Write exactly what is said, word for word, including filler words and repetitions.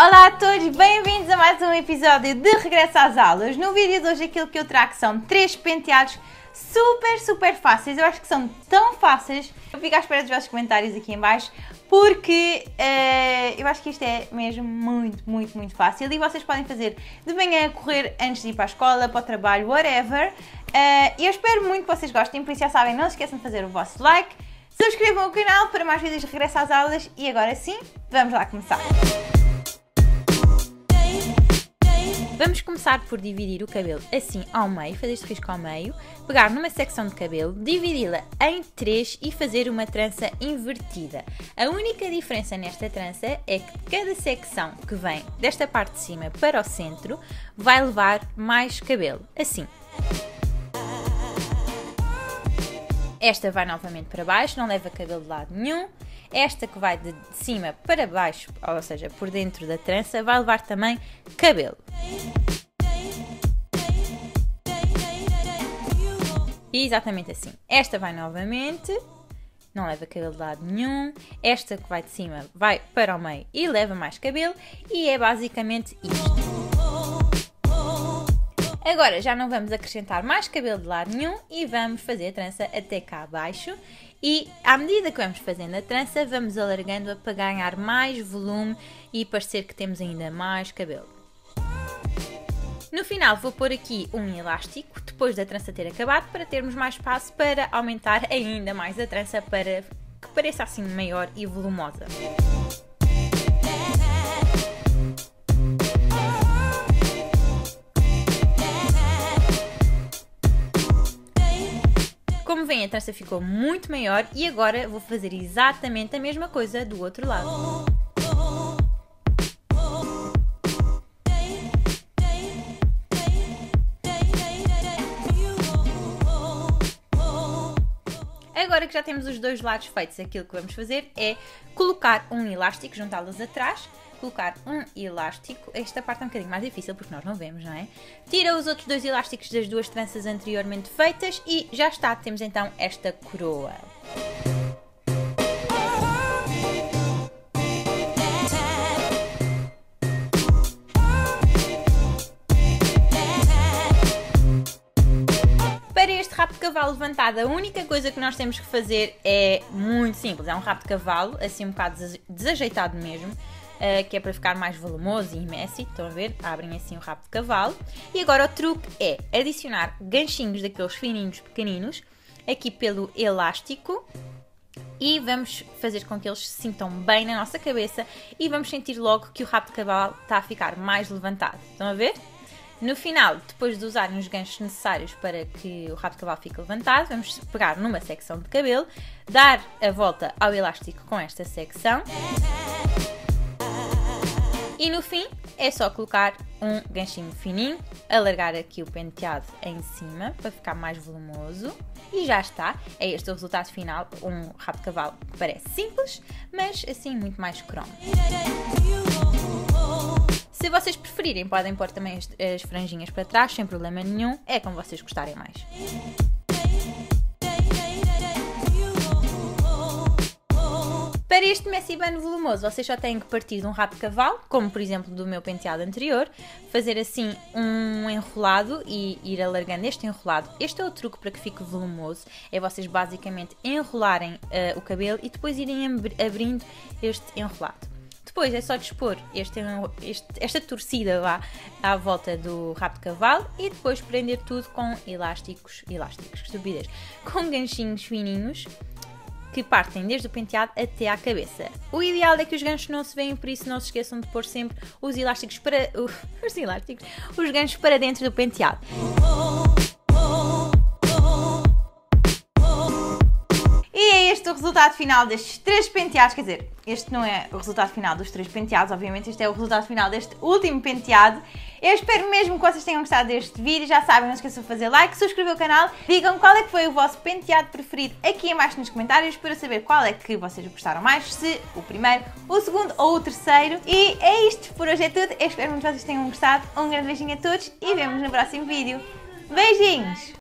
Olá a todos, bem-vindos a mais um episódio de Regresso às Aulas. No vídeo de hoje aquilo que eu trago são três penteados super, super fáceis. Eu acho que são tão fáceis. Eu fico à espera dos vossos comentários aqui em baixo, porque uh, eu acho que isto é mesmo muito, muito, muito fácil. E vocês podem fazer de manhã, correr antes de ir para a escola, para o trabalho, whatever. Uh, eu espero muito que vocês gostem, por isso já sabem, não se esqueçam de fazer o vosso like. Subscrevam o canal para mais vídeos de Regresso às Aulas. E agora sim, vamos lá começar. Vamos começar por dividir o cabelo assim ao meio, fazer este risco ao meio, pegar numa secção de cabelo, dividi-la em três e fazer uma trança invertida. A única diferença nesta trança é que cada secção que vem desta parte de cima para o centro vai levar mais cabelo, assim. Esta vai novamente para baixo, não leva cabelo de lado nenhum. Esta que vai de cima para baixo, ou seja, por dentro da trança, vai levar também cabelo. E exatamente assim. Esta vai novamente, não leva cabelo de lado nenhum. Esta que vai de cima vai para o meio e leva mais cabelo. E é basicamente isto. Agora já não vamos acrescentar mais cabelo de lado nenhum e vamos fazer a trança até cá abaixo. E à medida que vamos fazendo a trança, vamos alargando-a para ganhar mais volume e parecer que temos ainda mais cabelo. No final vou pôr aqui um elástico, depois da trança ter acabado, para termos mais espaço para aumentar ainda mais a trança, para que pareça assim maior e volumosa. Como veem, a trança ficou muito maior e agora vou fazer exatamente a mesma coisa do outro lado. Agora que já temos os dois lados feitos, aquilo que vamos fazer é colocar um elástico, juntá-los atrás, colocar um elástico. Esta parte é um bocadinho mais difícil porque nós não vemos, não é? Tira os outros dois elásticos das duas tranças anteriormente feitas e já está, temos então esta coroa. Para este rabo de cavalo levantado, a única coisa que nós temos que fazer é muito simples. É um rabo de cavalo, assim um bocado desajeitado mesmo, uh, que é para ficar mais volumoso e messy. Estão a ver? Abrem assim o rabo de cavalo. E agora o truque é adicionar ganchinhos daqueles fininhos pequeninos, aqui pelo elástico. E vamos fazer com que eles se sintam bem na nossa cabeça e vamos sentir logo que o rabo de cavalo está a ficar mais levantado. Estão a ver? No final, depois de usarem os ganchos necessários para que o rabo de cavalo fique levantado, vamos pegar numa secção de cabelo, dar a volta ao elástico com esta secção e no fim é só colocar um ganchinho fininho, alargar aqui o penteado em cima para ficar mais volumoso e já está. É este o resultado final, um rabo de cavalo que parece simples, mas assim muito mais cromo. Se vocês preferirem, podem pôr também as, as franjinhas para trás, sem problema nenhum, é como vocês gostarem mais. Para este messy bun volumoso, vocês só têm que partir de um rabo de cavalo, como por exemplo do meu penteado anterior, fazer assim um enrolado e ir alargando este enrolado. Este é o truque para que fique volumoso, é vocês basicamente enrolarem uh, o cabelo e depois irem abrindo este enrolado. Depois é só dispor este, este, esta torcida lá à volta do rabo de cavalo e depois prender tudo com elásticos, elásticos, que estupidez, com ganchinhos fininhos que partem desde o penteado até à cabeça. O ideal é que os ganchos não se veem, por isso não se esqueçam de pôr sempre os elásticos para, uh, os elásticos, os ganchos para dentro do penteado. E é este o resultado final destes três penteados, quer dizer, este não é o resultado final dos três penteados, obviamente este é o resultado final deste último penteado. Eu espero mesmo que vocês tenham gostado deste vídeo, já sabem, não se esqueçam de fazer like, subscrever o canal, digam qual é que foi o vosso penteado preferido aqui em baixo nos comentários para saber qual é que vocês gostaram mais, se o primeiro, o segundo ou o terceiro. E é isto, por hoje é tudo, eu espero muito que vocês tenham gostado, um grande beijinho a todos e vemos no próximo vídeo. Beijinhos!